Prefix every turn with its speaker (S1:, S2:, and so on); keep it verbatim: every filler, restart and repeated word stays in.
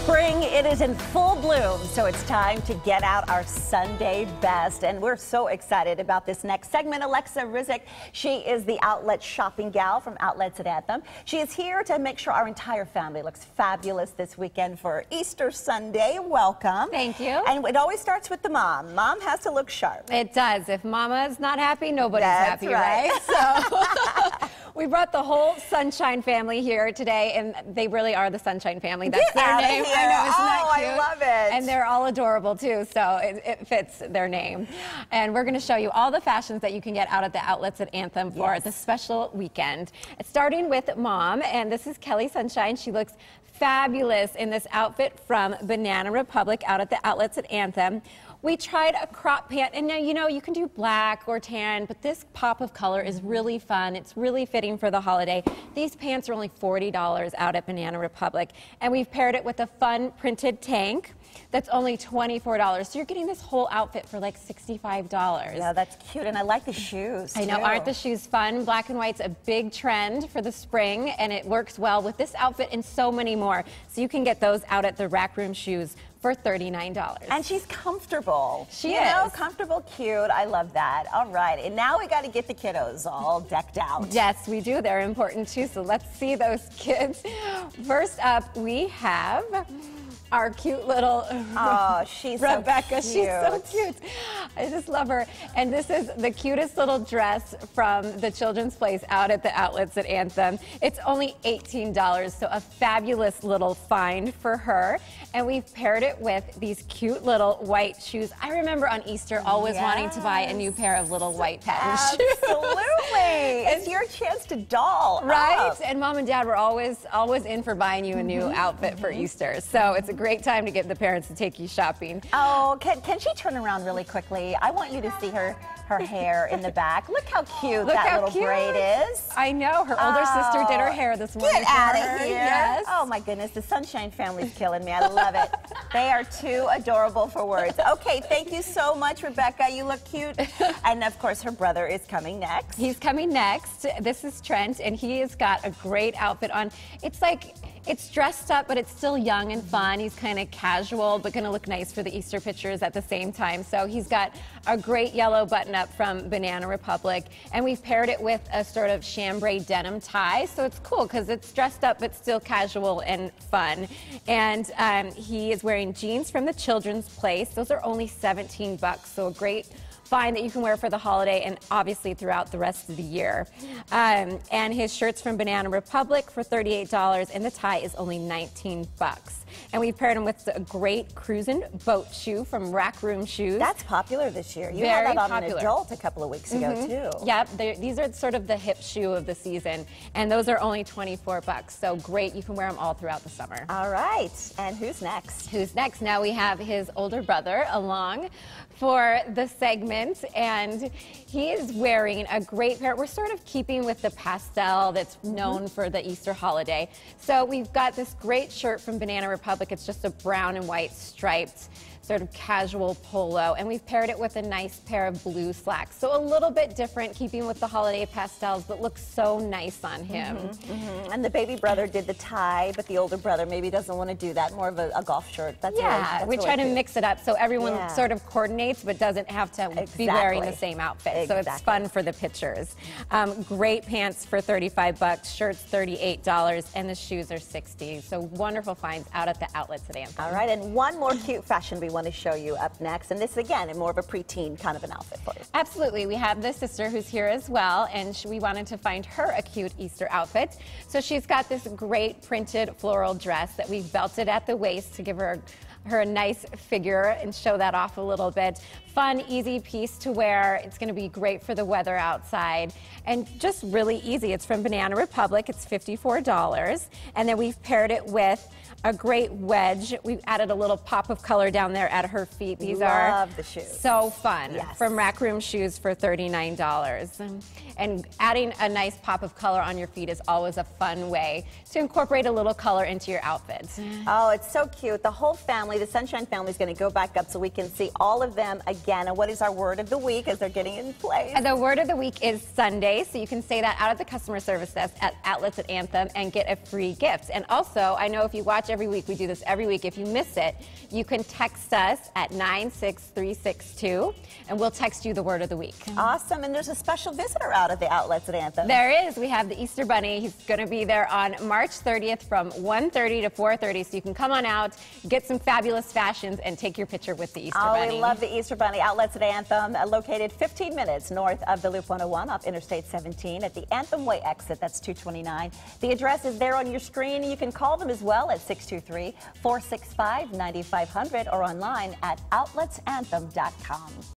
S1: Spring, it is in full bloom, so it's time to get out our Sunday best. And we're so excited about this next segment. Alexa Rizik, she is the outlet shopping gal from Outlets at Anthem. She is here to make sure our entire family looks fabulous this weekend for Easter Sunday. Welcome.
S2: Thank you.
S1: And it always starts with the mom. Mom has to look sharp.
S2: It does. If mama's not happy, nobody's
S1: That's
S2: happy,
S1: right?
S2: right? So we brought the whole Sunshine family here today, and they really are the Sunshine family. That's
S1: Get
S2: their
S1: out of
S2: name.
S1: here.
S2: I know, isn't
S1: Oh,
S2: that cute?
S1: I love it.
S2: And they're all adorable too, so it, it fits their name. And we're going to show you all the fashions that you can get out at the Outlets at Anthem for
S1: Yes.
S2: the special weekend. It's starting with Mom, and this is Kelly Sunshine. She looks fabulous in this outfit from Banana Republic out at the Outlets at Anthem. We tried a crop pant, and now you know you can do black or tan, but this pop of color is really fun. It's really fitting for the holiday. These pants are only forty dollars out at Banana Republic, and we've paired it with a fun printed tank that's only twenty-four dollars. So you're getting this whole outfit for like sixty-five dollars.
S1: Yeah, that's cute, and I like the shoes,
S2: I know,
S1: too.
S2: aren't the shoes fun? Black and white's a big trend for the spring, and it works well with this outfit and so many more. So you can get those out at the Rack Room Shoes for thirty-nine dollars.
S1: And she's comfortable.
S2: She
S1: you know,
S2: is.
S1: comfortable, cute. I love that. All right, and now we got to get the kiddos all decked out.
S2: Yes, we do. They're important too. So let's see those kids. First up, we have our cute little
S1: Oh, she's
S2: Rebecca.
S1: so cute.
S2: She's so cute. I just love her. And this is the cutest little dress from the Children's Place out at the Outlets at Anthem. It's only eighteen dollars, so a fabulous little find for her. And we've paired it with these cute little white shoes. I remember on Easter always
S1: Yes.
S2: wanting to buy a new pair of little white patent shoes.
S1: Absolutely. It's your chance to doll
S2: Right?
S1: up.
S2: And Mom and Dad were always always in for buying you a new
S1: Mm-hmm.
S2: outfit for Easter. So it's a great time to get the parents to take you shopping.
S1: Oh, can, can she turn around really quickly? I want you to see her her hair in the back. Look how cute
S2: Look
S1: that
S2: how
S1: little
S2: cute.
S1: braid is.
S2: I know. Her older
S1: Oh,
S2: sister did her hair this morning.
S1: Get out
S2: for
S1: of
S2: her.
S1: here.
S2: Yes.
S1: Oh my goodness, the Sunshine family's killing me. I love it. They are too adorable for words. Okay, thank you so much, Rebecca. You look cute. And of course, her brother is coming next.
S2: He's coming next. This is Trent, and he has got a great outfit on. It's like, it's dressed up, but it's still young and fun. He's kind of casual, but going to look nice for the Easter pictures at the same time. So he's got a great yellow button-up from Banana Republic, and we've paired it with a sort of chambray denim tie. So it's cool because it's dressed up, but still casual and fun. And um, he is wearing jeans from the Children's Place. Those are only seventeen bucks, so a great find that you can wear for the holiday and obviously throughout the rest of the year. Um, and his shirt's from Banana Republic for thirty-eight dollars, and the tie is only nineteen bucks. And we've paired him with a great cruisin' boat shoe from Rack Room Shoes.
S1: That's popular this year. You
S2: Very
S1: had that on
S2: popular.
S1: an adult a couple of weeks ago, too.
S2: Yep, they're- these are sort of the hip shoe of the season, and those are only twenty-four bucks. So great, you can wear them all throughout the summer.
S1: All right, and who's next?
S2: Who's next? Now we have his older brother along for the segment, and he is wearing a great pair. We're sort of keeping with the pastel that's known for the Easter holiday. So we've got this great shirt from Banana Republic. It's just a brown and white striped sort of casual polo, and we've paired it with a nice pair of blue slacks. So a little bit different, keeping with the holiday pastels, but looks so nice on him.
S1: Mm-hmm. And the baby brother did the tie, but the older brother maybe doesn't want to do that. More of a, a golf shirt. That's really,
S2: Yeah,
S1: that's
S2: we
S1: really
S2: try to
S1: cute.
S2: mix it up so everyone
S1: Yeah.
S2: sort of coordinates but doesn't have to be wearing the
S1: Exactly.
S2: same outfit. So it's
S1: Exactly.
S2: fun for the pictures. Um, great pants for thirty-five bucks, shirts thirty-eight dollars, and the shoes are sixty. So wonderful finds out at the Outlets at Anthem.
S1: All right, and one more cute fashion we want to show you up next. And this, again, is more of a preteen kind of an outfit for you.
S2: Absolutely. We have the sister who's here as well, and she, we wanted to find her a cute Easter outfit. So she's got this great printed floral dress that we've belted at the waist to give her her a nice figure and show that off a little bit. Fun, easy piece to wear. It's going to be great for the weather outside and just really easy. It's from Banana Republic. It's fifty-four dollars. And then we've paired it with a great wedge. We've added a little pop of color down there at her feet. These are
S1: Love the shoes.
S2: so fun.
S1: Yes.
S2: From Rack Room Shoes for thirty-nine dollars. And adding a nice pop of color on your feet is always a fun way to incorporate a little color into your outfit.
S1: Oh, it's so cute. The whole family family, the Sunshine family, is going to go back up so we can see all of them again. And what is our word of the week as they're getting in place?
S2: And the word of the week is Sunday, so you can say that out at the customer service desk at Outlets at Anthem and get a free gift. And also, I know if you watch every week, we do this every week. If you miss it, you can text us at nine six three six two, and we'll text you the word of the week.
S1: Awesome. And there's a special visitor out at the Outlets at Anthem.
S2: There is. We have the Easter Bunny. He's going to be there on March thirtieth from one thirty to four thirty, so you can come on out, get some fabulous fashions, and take your picture with the Easter
S1: oh,
S2: Bunny.
S1: We love the Easter Bunny. Outlets at Anthem, uh, located fifteen minutes north of the Loop one oh one off Interstate seventeen at the Anthem Way exit. That's two twenty-nine. The address is there on your screen. You can call them as well at six two three, four six five, nine five zero zero or online at outlets anthem dot com.